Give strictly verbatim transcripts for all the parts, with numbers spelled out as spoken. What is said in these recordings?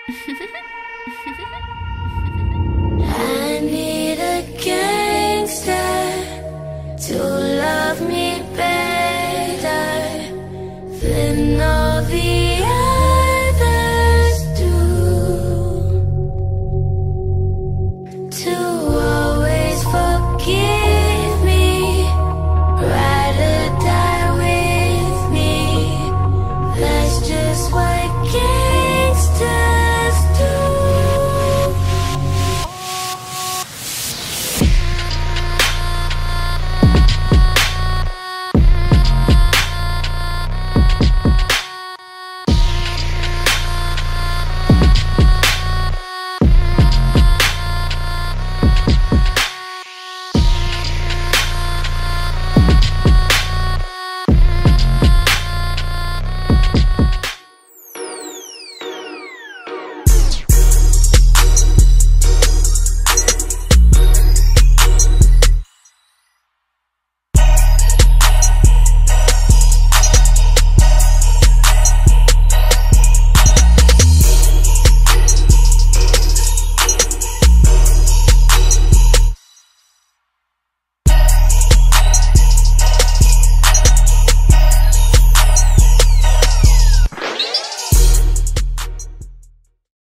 I need a gangster to love me better than all the others do, to always forgive me, ride or die with me. That's just what gangsters do.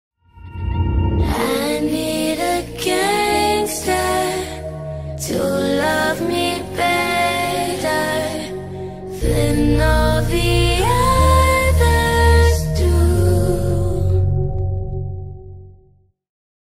To